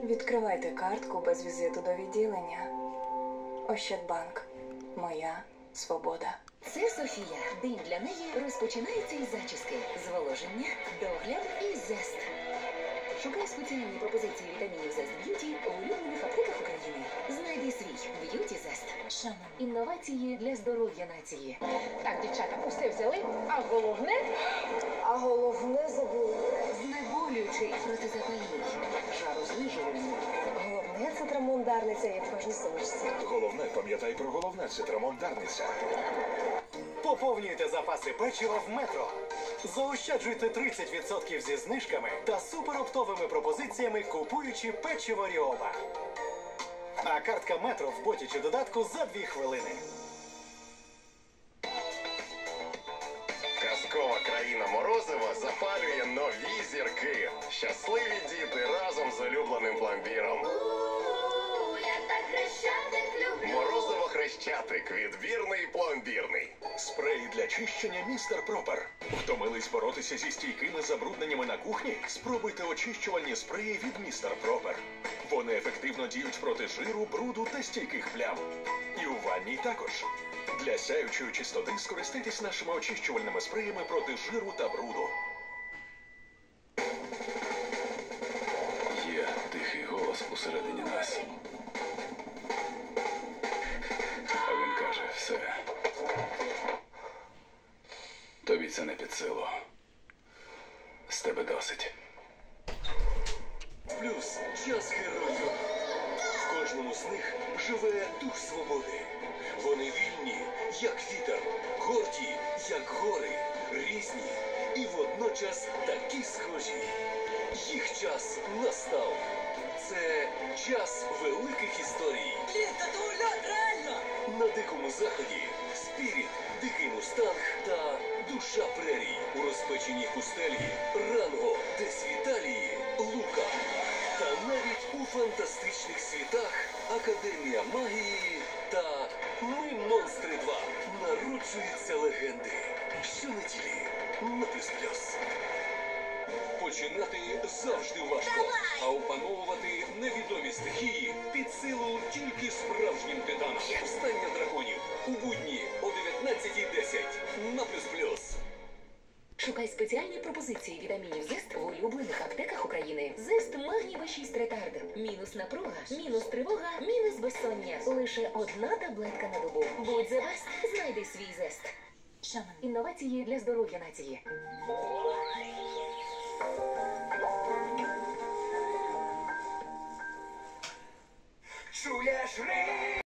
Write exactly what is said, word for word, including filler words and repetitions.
Відкривайте картку без візиту до відділення. Ощадбанк. Моя свобода. Це Софія. День для неї розпочинається із зачіски, зволоження, догляд і зест. Шукай спеціальні пропозиції вітамінів Зест Б'юті в улюблених аптеках України. Знайди свій Б'юті Зест. Шанон. Інновації для здоров'я нації. Так, дівчата, усе взяли, а головне... А головне забули. Знеболюючий, протизапальний, жарознижувальний. Головне це трамондарниця, як в кожній сумочці. Головне, пам'ятай про головне, це трамондарниця. Поповнюйте запаси печива в Метро. Заощаджуйте тридцять відсотків зі знижками та супероптовими пропозиціями, купуючи печиво Ріоба. А картка Метро в боті чи додатку за дві хвилини. Казкова країна Морозива запалює нові зірки. Щасливі діти разом з улюбленим пломбіром. Морозиво Хрещатик. Відбірний пломбірний. Спреї для чищення містер Пропер. Втомились боротися зі стійкими забрудненнями на кухні? Спробуйте очищувальні спреї від містер Пропер. Вони ефективно діють проти жиру, бруду та стійких плям. І у ванній також. Для сяючої чистоти скористайтесь нашими очищувальними спреями проти жиру та бруду. Є тихий голос усередині нас. А він каже, все. Тобі це не під силу. З тебе досить. Плюс час героїв. В кожному з них живе дух свободи. Вони вільні, як вітер, горді, як гори, різні і водночас такі схожі. Їх час настав. Це час великих історій. На дикому заході Спіріт, Дикий Мустанг та Душа прерій. У розпеченій пустелі Ранго, Десь Віталії, Лука. Та навіть у фантастичних світах Академія магії та Ми монстри два. Народжуються легенди. Щонеділі на плюс плюс. Починати завжди важко, а опановувати невідомі стихії під силу тільки справжнім титанам. Встання драконів у будні о дев'ятнадцятій десять на плюс плюс. Шукай спеціальні пропозиції вітамінів Зест в улюблених аптеках України. Зест Магній Б шість ретард. Мінус напруга, мінус тривога, мінус безсоння. Лише одна таблетка на добу. Будь the best, знайди свій Зест. Шанон. Інновації для здоров'я нації. Чуєш рик?